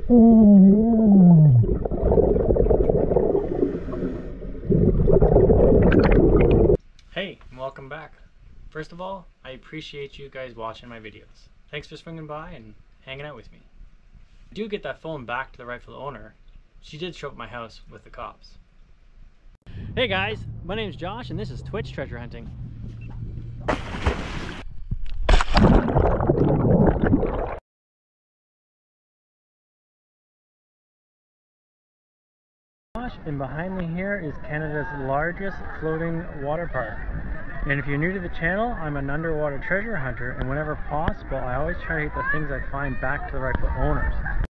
Hey, and welcome back. First of all, I appreciate you guys watching my videos. Thanks for swinging by and hanging out with me. I do get that phone back to the rightful owner. She did show up at my house with the cops. Hey guys, my name's Josh and this is Twitch Treasure Hunting. And behind me here is Canada's largest floating water park. And if you're new to the channel, I'm an underwater treasure hunter, and whenever possible, I always try to get the things I find back to the rightful owners.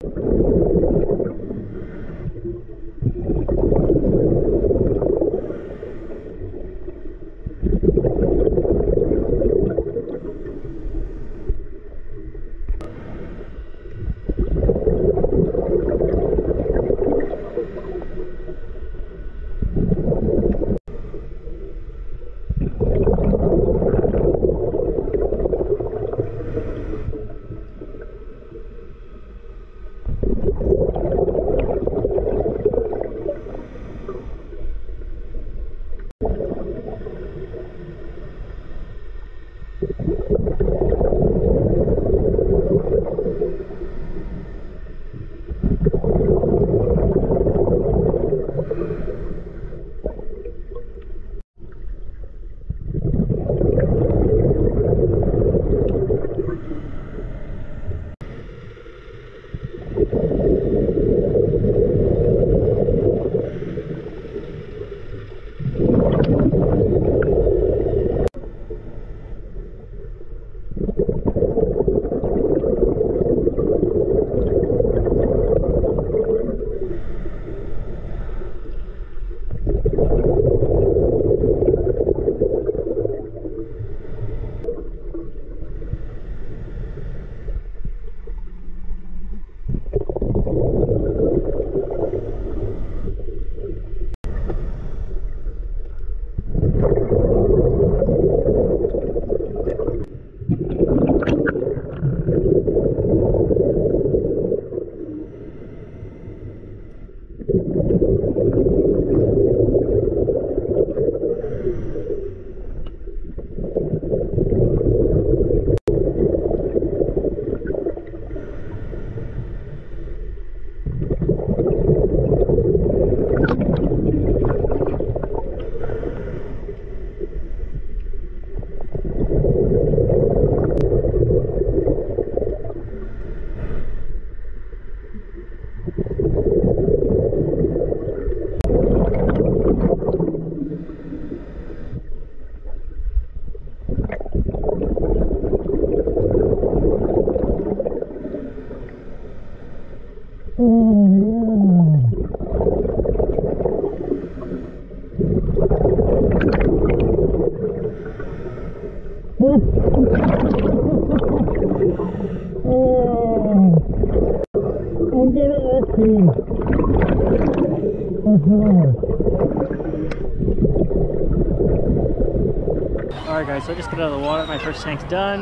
Alright guys, so I just got out of the water, my first tank's done,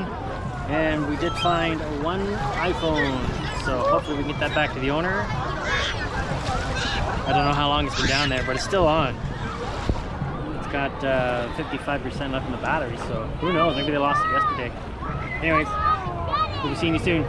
and we did find one iPhone, so hopefully we can get that back to the owner. I don't know how long it's been down there, but it's still on. It's got 55% left in the battery, so who knows, maybe they lost it yesterday. Anyways, we'll be seeing you soon.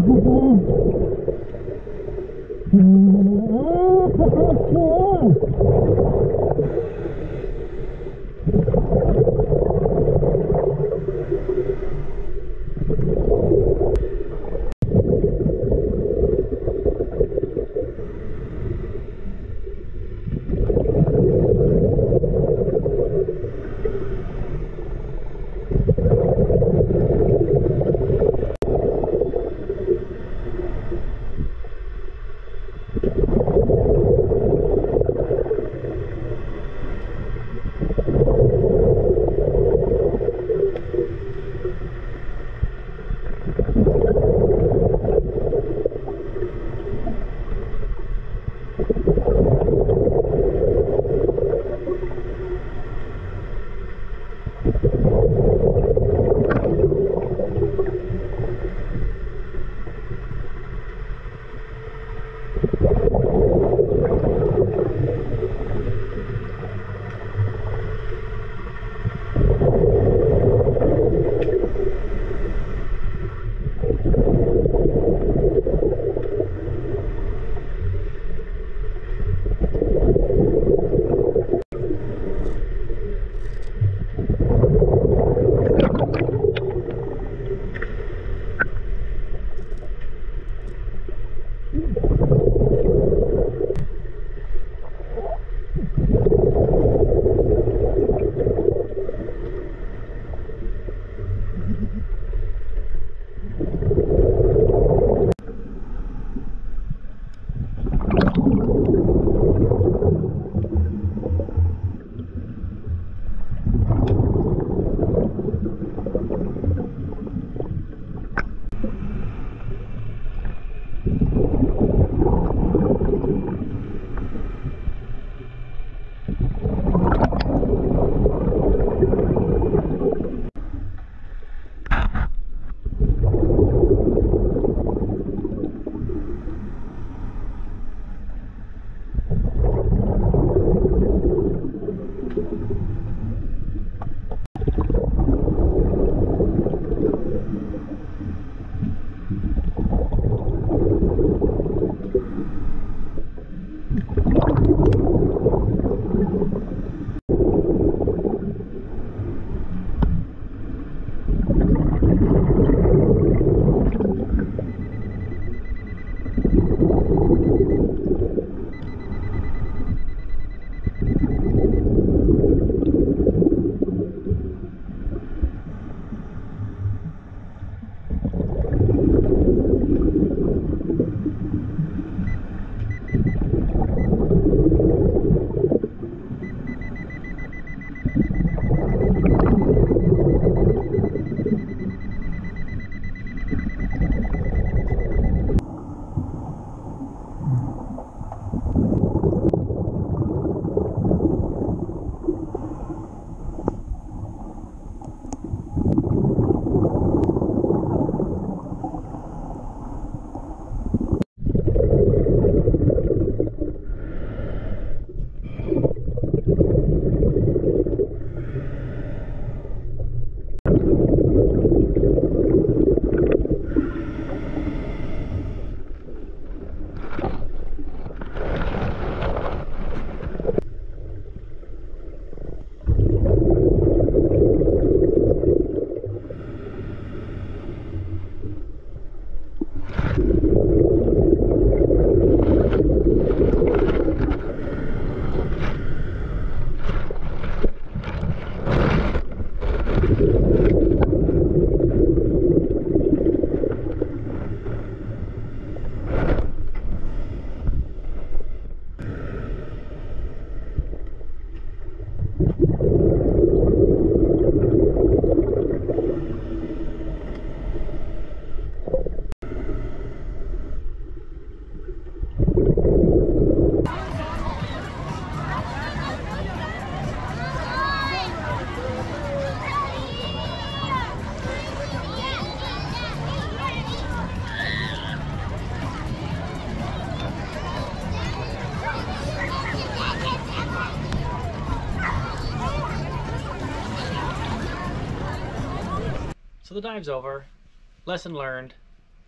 So the dive's over. Lesson learned.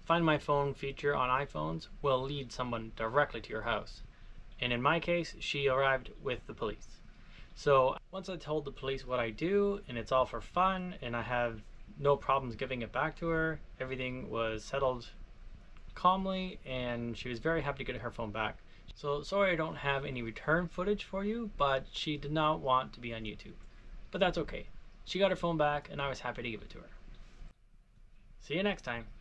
Find My Phone feature on iPhones will lead someone directly to your house. And in my case, she arrived with the police. So once I told the police what I do, and it's all for fun, and I have no problems giving it back to her, everything was settled calmly, and she was very happy to get her phone back. So sorry I don't have any return footage for you, but she did not want to be on YouTube. But that's okay. She got her phone back, and I was happy to give it to her. See you next time.